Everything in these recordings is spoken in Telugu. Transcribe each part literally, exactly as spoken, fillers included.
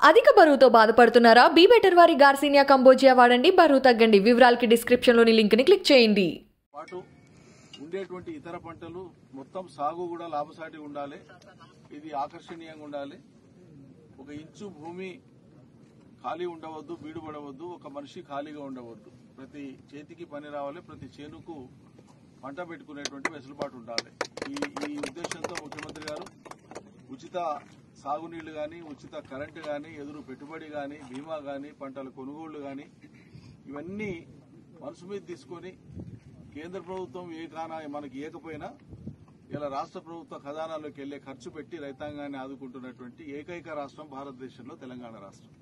అధిక బరువుతో బాధపడుతున్నారా? బీ బెటర్ వారి గార్సినియా కంబోజియా వాడండి, బరువు తగ్గండి. వివరాలకి డిస్క్రిప్షన్ లోని లింక్ ని క్లిక్ చేయండి. పాటు ఉండేటువంటి ఇతర పంటలు మొత్తం సాగు కూడా లాభసాటి ఉండాలి. ఇది ఆకర్షణీయంగా ఉండాలి. ఒక ఇంచు భూమి ఖాళీ ఉండవద్దు, బీడుపడవద్దు, ఒక మనిషి ఖాళీగా ఉండవద్దు. ప్రతి చేతికి పని రావాలి, ప్రతి చేనుకు పంట పెట్టుకునేటువంటి వెసులుబాటు ఉండాలి. ఈ ఈ ఉద్దేశంతో ముఖ్యమంత్రి గారు ఉచిత సాగునీళ్లు కానీ, ఉచిత కరెంటు కానీ, ఎదురు పెట్టుబడి కానీ, బీమా కానీ, పంటల కొనుగోళ్లు కానీ ఇవన్నీ మనసు మీద తీసుకొని కేంద్ర ప్రభుత్వం ఏ కానా మనకి ఏకపోయినా ఇలా రాష్ట్ర ప్రభుత్వ ఖజానాలోకి వెళ్లే ఖర్చు పెట్టి రైతాంగాన్ని ఆదుకుంటున్నటువంటి ఏకైక రాష్ట్రం భారతదేశంలో తెలంగాణ రాష్ట్రం.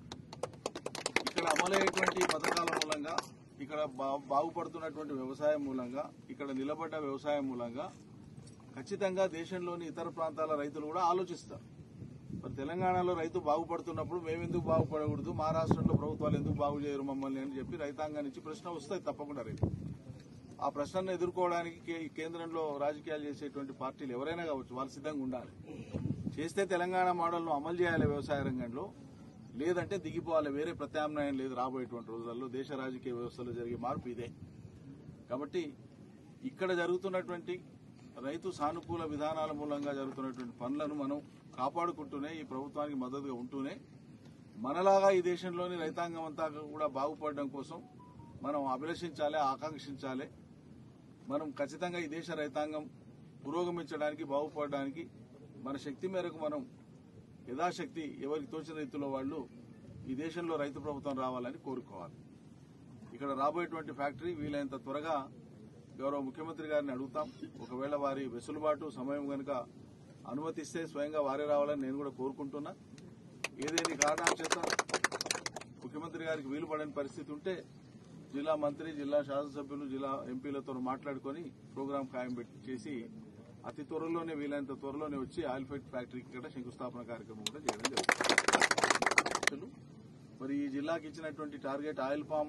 ఇక్కడ అమలయ్యేటువంటి పథకాల మూలంగా, ఇక్కడ బాగుపడుతున్నటువంటి వ్యవసాయం మూలంగా, ఇక్కడ నిలబడ్డ వ్యవసాయం మూలంగా ఖచ్చితంగా దేశంలోని ఇతర ప్రాంతాల రైతులు కూడా ఆలోచిస్తారు. మరి తెలంగాణలో రైతు బాగుపడుతున్నప్పుడు మేమెందుకు బాగుపడకూడదు, మా రాష్ట్రంలో ప్రభుత్వాలు ఎందుకు బాగు చేయరు మమ్మల్ని అని చెప్పి రైతాంగం నుంచి ప్రశ్న వస్తాయి తప్పకుండా. రైతు ఆ ప్రశ్నను ఎదుర్కోవడానికి కేంద్రంలో రాజకీయాలు చేసేటువంటి పార్టీలు ఎవరైనా కావచ్చు, వాళ్ళు సిద్ధంగా ఉండాలి. చేస్తే తెలంగాణ మోడల్ను అమలు చేయాలి వ్యవసాయ రంగంలో, లేదంటే దిగిపోవాలి. వేరే ప్రత్యామ్నాయం లేదు. రాబోయేటువంటి రోజులలో దేశ రాజకీయ వ్యవస్థలో జరిగే మార్పు ఇదే. కాబట్టి ఇక్కడ జరుగుతున్నటువంటి రైతు సానుకూల విధానాల మూలంగా జరుగుతున్నటువంటి పనులను మనం కాపాడుకుంటూనే, ఈ ప్రభుత్వానికి మద్దతుగా ఉంటూనే, మనలాగా ఈ దేశంలోని రైతాంగం అంతా కూడా బాగుపడడం కోసం మనం అభిలషించాలి, ఆకాంక్షించాలి. మనం ఖచ్చితంగా ఈ దేశ రైతాంగం పురోగమించడానికి, బాగుపడడానికి మన శక్తి మేరకు మనం యథాశక్తి ఎవరికి తోచిన రీతిలో వాళ్ళు ఈ దేశంలో రైతు ప్రభుత్వం రావాలని కోరుకోవాలి. ఇక్కడ రాబోయేటువంటి ఫ్యాక్టరీ వీలైనంత త్వరగా గౌరవ ముఖ్యమంత్రి గారిని అడుగుతాం. ఒకవేళ వారి వెసులుబాటు సమయం కనుక అనుమతిస్తే స్వయంగా వారే రావాలని నేను కూడా కోరుకుంటున్నా. ఏదేని కారణాల చేత ముఖ్యమంత్రి గారికి వీలు పడని పరిస్థితి ఉంటే జిల్లా మంత్రి, జిల్లా శాసనసభ్యులు, జిల్లా ఎంపీలతో మాట్లాడుకుని ప్రోగ్రాం ఖాయం పెట్టి చేసి అతి త్వరలోనే, వీలైనంత త్వరలోనే వచ్చి ఆయిల్ ఫెడ్ ఫ్యాక్టరీకి కూడా శంకుస్థాపన కార్యక్రమం కూడా చేయడం జరుగుతుంది. మరి ఈ జిల్లాకి ఇచ్చినటువంటి టార్గెట్ ఆయిల్ పామ్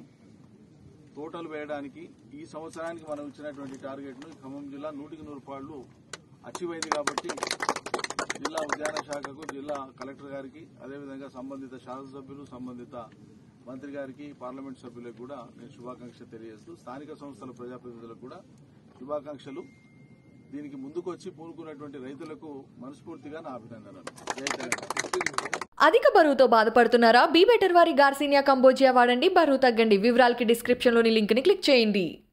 తోటలు వేయడానికి ఈ సంవత్సరానికి మనం ఇచ్చినటువంటి టార్గెట్ ను ఖమ్మం జిల్లా నూటికి నూరు పాళ్లు అచీవ్ అయింది. కాబట్టి జిల్లా ఉద్యాన శాఖకు, జిల్లా కలెక్టర్ గారికి, అదేవిధంగా సంబంధిత శాసనసభ్యులు, సంబంధిత మంత్రి గారికి, పార్లమెంట్ సభ్యులకు కూడా నేను శుభాకాంక్షలు తెలియజేస్తూ, స్థానిక సంస్థల ప్రజాప్రతినిధులకు కూడా శుభాకాంక్షలు. దీనికి ముందుకు వచ్చి పూనుకున్నటువంటి రైతులకు మనస్ఫూర్తిగా నా అభినందనలు. జై తెలంగాణ. అధిక బరువుతో బాధపడుతున్నారా? బీ బెటర్ వారి గార్సినియా కంబోజియా వాడండి, బరువు తగ్గండి. వివరాలకి డిస్క్రిప్షన్ లోని లింక్ ని క్లిక్ చేయండి.